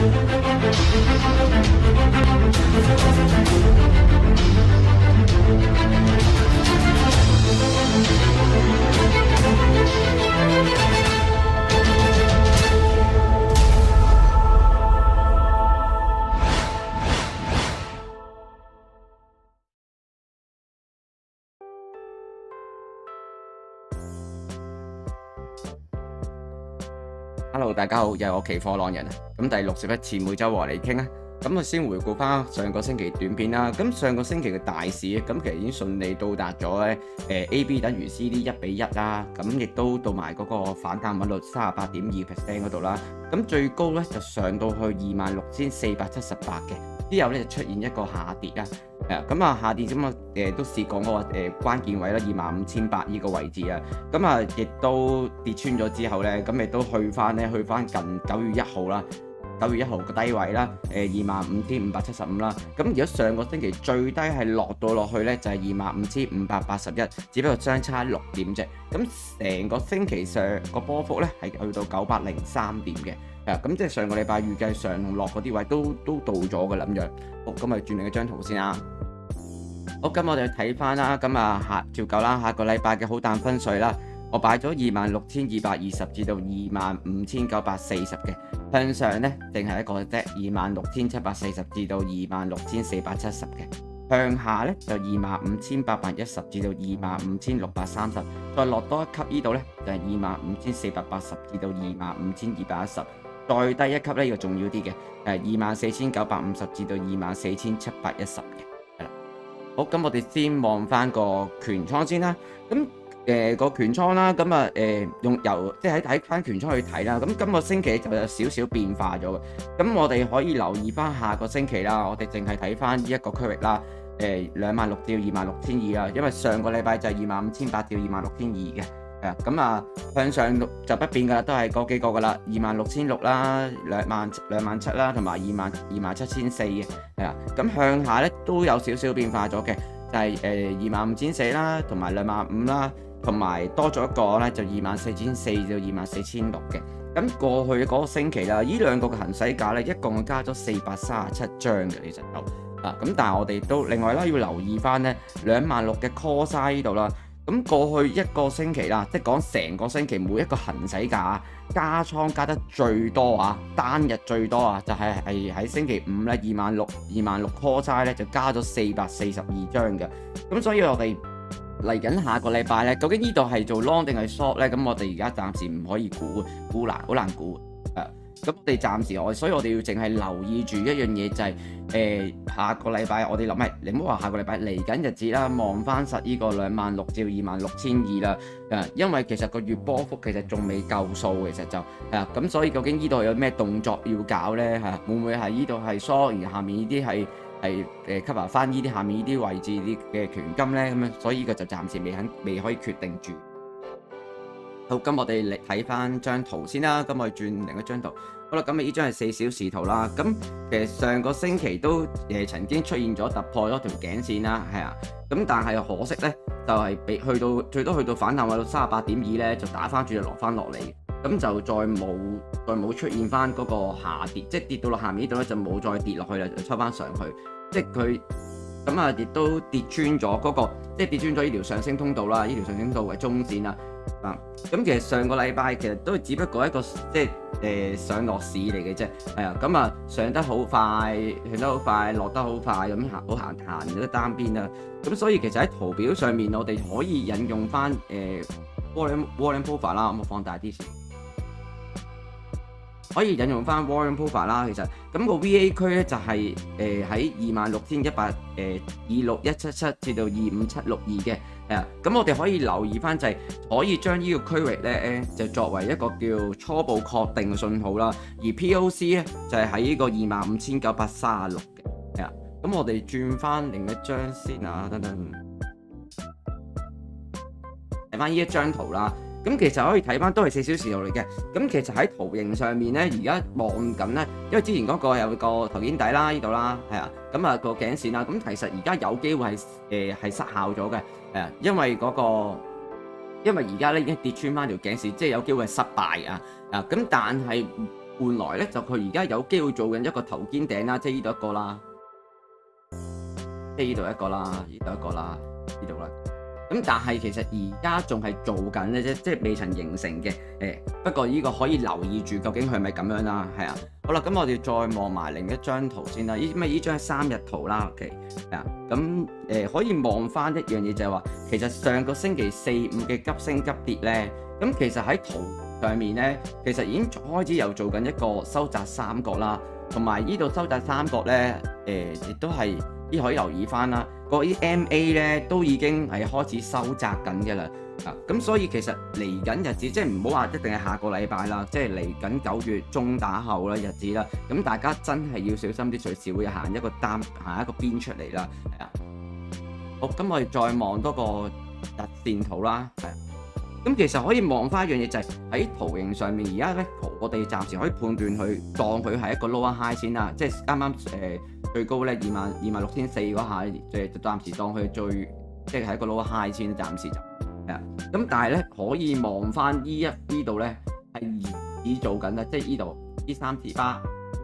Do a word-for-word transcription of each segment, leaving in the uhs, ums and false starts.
Hello， 大家好，又係我期貨浪人啊！咁第六十一次每週和你傾啊！咁啊，先回顧翻上個星期短片啦。咁上個星期嘅大市咁其實已經順利到達咗咧，誒 A B 等於 C D 一比一啦。咁亦都到埋嗰個反彈穩率三十八點二 percent 嗰度啦。咁最高咧就上到去二萬六千四百七十八嘅，之後咧就出現一個下跌啦。誒咁啊下跌咁啊誒都試過嗰個誒關鍵位啦，二萬五千八呢個位置啊。咁啊亦都跌穿咗之後咧，咁亦都去翻咧，去翻近九月一號啦。九月一號個低位啦，誒二萬五千五百七十五啦。咁如果上個星期最低係落到落去咧，就係二萬五千五百八十一，只不過相差六點啫。咁成個星期上個波幅咧係去到九百零三點嘅。誒咁即係上個禮拜預計上同落嗰啲位都都到咗嘅啦咁樣。好，咁咪轉另一張圖先啦。好，咁我哋睇翻啦，咁啊下照舊啦，下個禮拜嘅好淡分水啦。我擺咗二萬六千二百二十至到二萬五千九百四十嘅，向上咧淨係一個啫，二萬六千七百四十至到二萬六千四百七十嘅，向下咧就二萬五千八百一十至到二萬五千六百三十，再落多一級呢度咧就係二萬五千四百八十至到二萬五千二百一十，再低一級咧呢個重要啲嘅，誒二萬四千九百五十至到二萬四千七百一十嘅，係啦。好，咁我哋先望翻個權倉先啦，咁。誒、呃、個權倉啦，咁啊誒用由即係喺睇翻權倉去睇啦，咁今個星期就有少少變化咗嘅，咁我哋可以留意翻下個星期啦，我哋淨係睇翻呢一個區域啦，誒兩萬六至二萬六千二啦，因為上個禮拜就係二萬五千八至二萬六千二嘅，係啊，咁啊向上就不變㗎啦，都係嗰幾個㗎啦，二萬六千六啦，兩萬兩萬七啦，同埋二萬二萬七千四嘅，係啊，咁向下咧都有少少變化咗嘅，就係誒二萬五千四啦，同埋兩萬五啦。同埋多咗一個咧，就二萬四千四到二萬四千六嘅。咁過去嗰個星期啦，呢兩個嘅行使價咧，一共加咗四百三十七張嘅，其實就啊咁，但係我哋都另外啦，要留意翻咧兩萬六嘅 call size 呢度啦。咁過去一個星期啦，即係講成個星期每一個行使價加倉加得最多啊，單日最多啊，就係係喺星期五咧，二萬六二萬六 call size 咧就加咗四百四十二張嘅。咁所以我哋嚟緊下個禮拜咧，究竟呢度係做 long 定係 short 咧？咁我哋而家暫時唔可以估，估難好難估。誒、啊，咁我哋暫時我，所以我哋要淨係留意住一樣嘢就係、是、誒、呃、下個禮拜我哋諗係，你唔好話下個禮拜嚟緊日子啦，望翻實呢個兩萬六至二萬六千二啦。誒，因為其實個月波幅其實仲未夠數，其實就係啊，咁所以究竟呢度有咩動作要搞咧？係、啊、會唔會係呢度係 short，而下面呢啲係？係誒 cover 翻呢啲下面呢啲位置啲嘅權金咧，咁樣所以呢個就暫時未肯未可以決定住。好，咁我哋嚟睇翻張圖先啦。咁我哋轉另一張圖。好啦，咁啊呢張係四小時圖啦。咁其實上個星期都誒、呃、曾經出現咗突破咗條頸線啦，係啊。咁但係可惜咧，就係、是、俾去到最多去到反彈位到三十八點二咧，就打翻轉就落翻落嚟。咁就再冇再冇出現翻嗰個下跌，即係跌到落下面呢度咧就冇再跌落去啦，就抽翻上去。即係佢咁啊，亦都跌穿咗嗰、那個，即係跌穿咗呢條上升通道啦，呢條上升通道嘅中線啦。啊，咁其實上個禮拜其實都只不過一個即係誒、呃、上落市嚟嘅啫，係啊，咁啊上得好快，上得好快，落得好快，咁行好行行咗單邊啦。咁所以其實喺圖表上面，我哋可以引用翻誒 Warren Warren Buffett 啦，咁我放大啲先。可以引用翻 Warren Buffett 啦，其實咁個 V A 區咧就係誒喺二萬六千一百誒二六一七七至到二五七六二嘅，係啊，咁我哋可以留意翻就係可以將呢個區域咧誒就作為一個叫初步確定嘅信號啦，而 P O C 咧就係喺呢個二萬五千九百三十六嘅，係啊，咁我哋轉翻另一張先啊，等等，睇翻呢一張圖啦。咁其實可以睇翻都係四小時圖嚟嘅，咁其實喺圖形上面咧，而家望緊咧，因為之前嗰個有個頭肩底啦，呢度啦，係啊，咁啊個頸線啦，咁其實而家有機會係誒係失效咗嘅，係啊，因為嗰個因為而家咧已經跌穿翻條頸線，即係有機會係失敗啊，啊，咁但係換來咧就佢而家有機會做緊一個頭肩頂啦，即係呢度一個啦，即係呢度一個啦，呢度一個啦，呢度啦。咁但係其實而家仲係做緊嘅啫，即係未曾形成嘅。誒不過呢個可以留意住，究竟係咪咁樣啦？係啊。好啦，咁我哋再望埋另一張圖先啦。呢咩呢張係三日圖啦。OK 啊。咁誒、呃、可以望翻一樣嘢就係話，其實上個星期四五嘅急升急跌咧，咁其實喺圖上面咧，其實已經開始有做緊一個收窄三角啦，同埋呢度收窄三角咧，誒亦都係。依可以留意翻啦，嗰啲 M A 咧都已經係開始收窄緊嘅啦，啊咁所以其實嚟緊日子，即係唔好話一定係下個禮拜啦，即係嚟緊九月中打後啦日子啦，咁大家真係要小心啲，隨時會行一個單行一個邊出嚟啦，係啊。好，咁我哋再望多個日線圖啦，係。咁其實可以望翻一樣嘢就係喺圖形上面，而家咧我哋暫時可以判斷佢當佢係一個 lower high 先啦，即係啱啱誒最高咧二萬二萬六千四嗰下，誒就暫時當佢最即係係一個 lower high 先，暫時就係啊。咁但係咧可以望翻呢一呢度咧係現已做緊啦，即係呢度呢三支巴，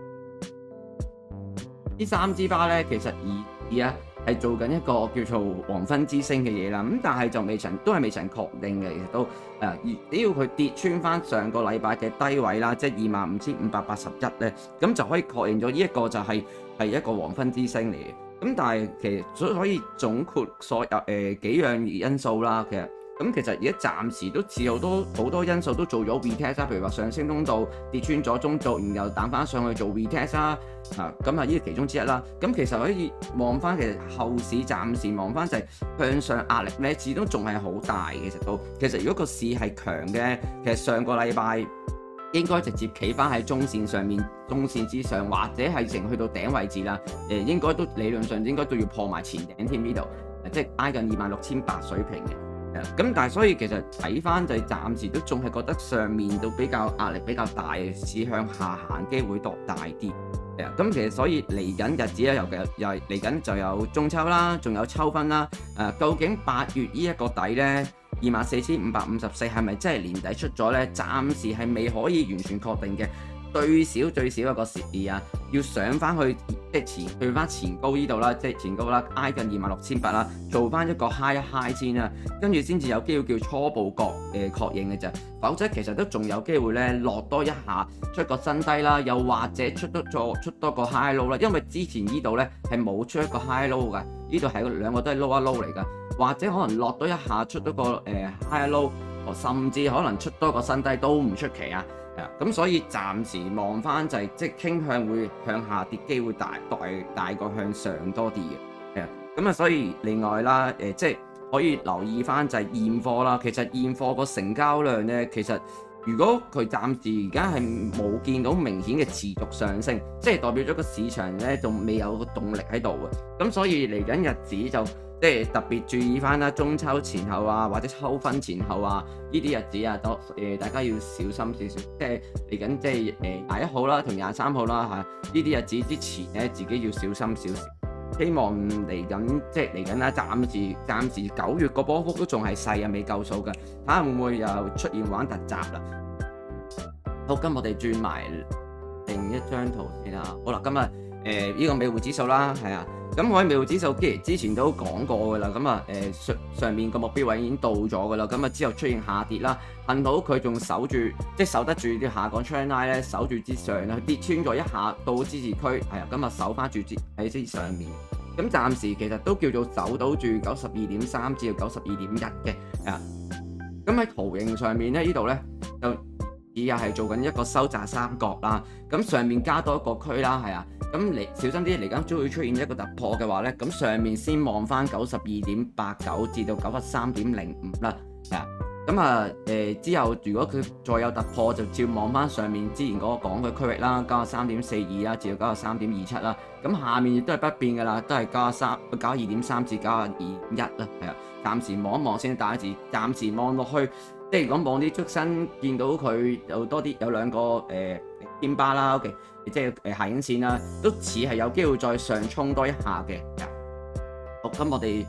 呢三支巴咧其實而而啊。係做緊一個叫做黃昏之星嘅嘢啦，咁但係就未曾都係未曾確定嘅，其實都誒，只要佢跌穿翻上個禮拜嘅低位啦，即係二萬五千五百八十一咧，咁就可以確認咗呢一個就係係一個黃昏之星嚟嘅。咁但係其實所以可以總括所有誒、呃、幾樣因素啦，其實。咁其實而家暫時都似好多好多因素都做咗 retest 啦，譬如話上升通道跌穿咗中軸，然後彈翻上去做 retest 啦，啊咁啊呢個其中之一啦。咁其實可以望翻其實後市暫時望翻就係向上壓力咧，始終仲係好大嘅。其實都其實如果個市係強嘅，其實上個禮拜應該直接企翻喺中線上面，中線之上或者係成去到頂位置啦。誒應該都理論上應該都要破埋前頂添呢度，即係挨近二萬六千八水平嘅。咁但係所以其實睇翻就係暫時都仲係覺得上面都比較壓力比較大，市向下行機會度大啲。係啊，咁其實所以嚟緊日子咧，尤其又係嚟緊就有中秋啦，仲有秋分啦。誒，究竟八月呢一個底咧，二萬四千五百五十四係咪真係年底出咗咧？暫時係未可以完全確定嘅。最少最少一個時啊，要上翻去即係前去翻前高呢度啦，即係前高啦，挨近二萬六千八啦，做翻一個 high 一 high 先啦，跟住先至有機會叫初步確誒確認嘅啫。否則其實都仲有機會咧落多一下，出個新低啦，又或者出多咗出多個 high low 啦。因為之前呢度咧係冇出一個 high low 㗎，呢度係兩個都係 low 一 low 嚟㗎，或者可能落多一下出多個誒、呃、high low，甚至可能出多個新低都唔出奇啊！咁所以暫時望翻就係即係傾向會向下跌機會大大大過向上多啲嘅，係啊，咁啊所以另外啦，誒、呃、即係可以留意翻就係現貨啦。其實現貨個成交量咧，其實如果佢暫時而家係冇見到明顯嘅持續上升，即係代表咗個市場咧仲未有個動力喺度嘅，咁所以嚟緊日子就。即係特別注意翻啦，中秋前後啊，或者秋分前後啊，呢啲日子啊，都誒、呃、大家要小心少少。即係嚟緊，即係誒廿一號啦，同廿三號啦嚇，呢啲日子之前咧，自己要小心少少。希望嚟緊即係嚟緊啦，暫時暫時九月個波幅都仲係細啊，未夠數嘅，睇下會唔會又出現玩突襲啦。好，今日我哋轉埋另一張圖先啦。好啦，今日誒呢個美匯指數啦，係啊。咁我喺美匯指數，既然之前都講過㗎啦，咁啊誒上上面個目標位已經到咗㗎啦，咁啊之後出現下跌啦，幸好佢仲守住，即係守得住啲下降 trend line 咧，守住之上啦，跌穿咗一下到支持區，係啊，咁啊守翻住支喺之上面，咁暫時其實都叫做守到住九十二點三至到九十二點一嘅，啊，咁喺圖形上面咧，呢度咧就而家係做緊一個收窄三角啦，咁上面加多一個區啦，係啊。咁嚟小心啲，嚟緊都會出現一個突破嘅話咧，咁上面先望翻九十二點八九至到九十三點零五啦，啊，咁啊誒之後如果佢再有突破，就照望翻上面之前嗰個講嘅區域啦，九十三點四二啦，至到九十三點二七啦，咁下面亦都係不變噶啦，都係九十三九十二點三至九十二點一啦，係啊，暫時望一望先，大家字暫時望落去，即係如果望啲燭身，見到佢有多啲有兩個誒天巴啦 ，OK。即係誒下影線啦，都似係有機會再上衝多一下嘅。好，咁我哋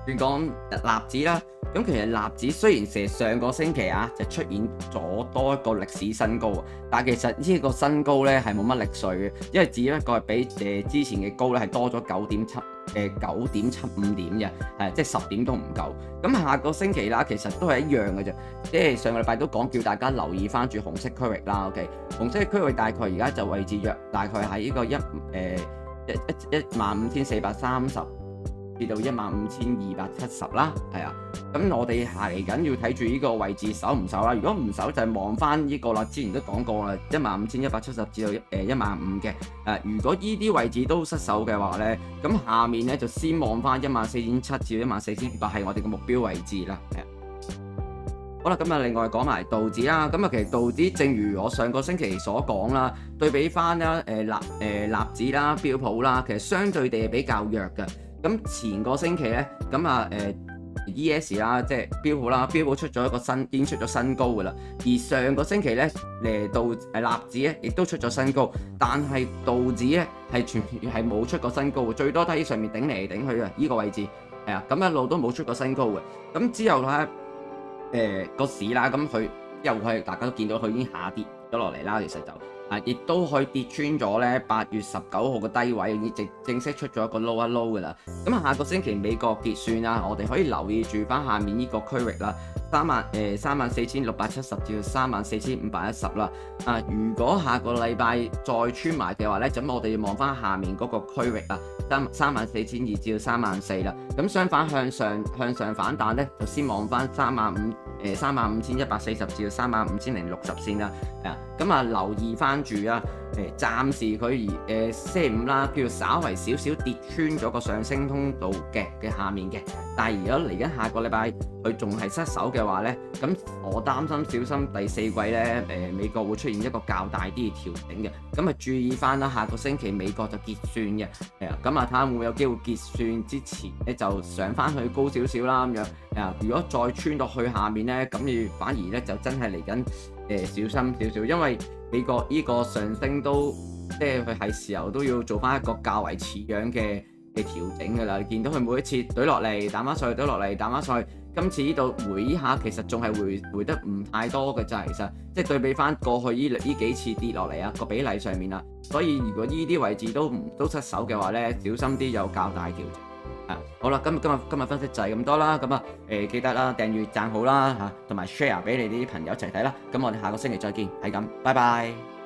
先講納指啦，咁其實納指雖然成上個星期啊就出現咗多一個歷史新高，但係其實呢個新高咧係冇乜力水嘅，因為只不過係比誒之前嘅高咧係多咗九點七誒九點七五點嘅，係即係十點都唔夠。咁下個星期啦，其實都係一樣嘅啫，即係上個禮拜都講叫大家留意翻住紅色區域啦。OK，紅色區域大概而家就位置約大概喺呢個一誒一一一萬五千四百三十。跌到一萬五千二百七十啦，係啊，咁我哋嚟緊要睇住呢個位置守唔守啦？如果唔守就係望翻呢個啦，之前都講過啦，一萬五千一百七十至到誒一萬五嘅，誒如果呢啲位置都失守嘅話咧，咁下面咧就先望翻一萬四千七至到一萬四千八係我哋嘅目標位置啦，係啊。好啦，咁啊另外講埋道指啦，咁啊其實道指正如我上個星期所講啦，對比翻啦誒納誒納指啦、標普啦，其實相對地係比較弱嘅。咁前個星期咧，咁啊誒 E S 啦，即係標普啦，標普出咗一個新，已經出咗新高噶啦。而上個星期咧，誒道誒納指咧，亦都出咗新高，但係道指咧係全係冇出過新高嘅，最多都喺上面頂嚟頂去嘅依個位置，係啊，咁一路都冇出過新高嘅。咁之後咧，誒個市啦，咁佢又係大家都見到佢已經下跌咗落嚟啦，其實就。啊！亦都可以跌穿咗咧，八月十九號嘅低位，已經正式出咗一個 low 一 low 嘅啦。咁下個星期美國結算啊，我哋可以留意住翻下面呢個區域啦，三萬誒三萬四千六百七十至到三萬四千五百一十啦。啊，如果下個禮拜再穿埋嘅話咧，咁我哋要望翻下面嗰個區域啊，三三萬四千二至到三萬四啦。咁相反向上向上反彈咧，就先望翻三萬五誒三萬五千一百四十至到三萬五千零六十先啦。啊，咁啊留意翻住啊，誒暫時佢而誒星期五啦，叫做稍為少少跌穿咗個上升通道嘅嘅下面嘅，但係如果嚟緊下個禮拜佢仲係失守嘅話咧，咁我擔心小心第四季咧誒、呃、美國會出現一個較大啲嘅調整嘅，咁啊注意翻啦，下個星期美國就結算嘅，係啊，咁啊睇下會唔會有機會結算之前咧就上翻去高少少啦咁樣，啊如果再穿落去下面咧，咁要反而咧就真係嚟緊。誒、呃、小心少少，因為美國呢個上升都即係佢係時候都要做翻一個較為似樣嘅嘅調整㗎啦。你見到佢每一次懟落嚟，彈翻上去，懟落嚟，彈翻上去，今次呢度回依下其實仲係回回得唔太多嘅啫。其實即係對比翻過去呢呢幾次跌落嚟啊個比例上面啦，所以如果呢啲位置都唔都失手嘅話咧，小心啲有較大調整。啊，好啦，今日今日今日分析就係咁多啦，咁啊誒記得啦，訂閱讚好啦嚇，同埋 share 俾你啲朋友一齊睇啦，咁我哋下個星期再見，係咁，拜拜。